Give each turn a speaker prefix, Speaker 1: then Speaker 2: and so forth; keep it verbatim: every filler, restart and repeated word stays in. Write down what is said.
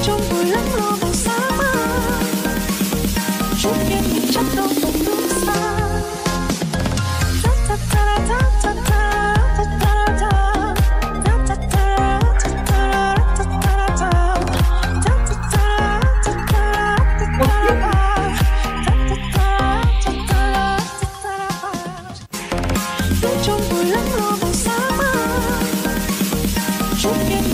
Speaker 1: chung vui lắng lo bersama. Mungkin jatuh berdosa. Ta ta ta ta ta ta ta ta ta ta ta ta ta ta ta. Chung vui lắng lo bersama. Mungkin